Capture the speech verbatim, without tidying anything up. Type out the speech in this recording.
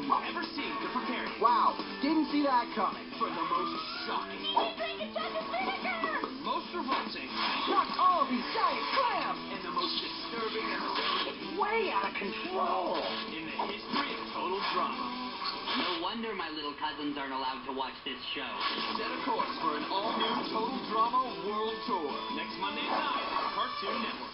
ever seen to prepare you. Wow, didn't see that coming. For the most shocking, He's drinking Chuck's vinegar! most revolting, Not all these giant clams! and the most disturbing episode It's way out of control. in the history of total drama. No wonder my little cousins aren't allowed to watch this show. Set a course for an all-new Total Drama World Tour next Monday night on Cartoon Network.